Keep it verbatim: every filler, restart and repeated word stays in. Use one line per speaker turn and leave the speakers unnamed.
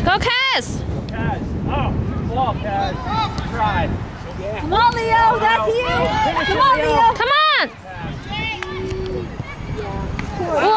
Go, Kaz!
Go, Kaz. Oh, good ball, Kaz. Try. Yeah.
Come on, Leo. That's you. Come on, Leo.
Come on!
Oh,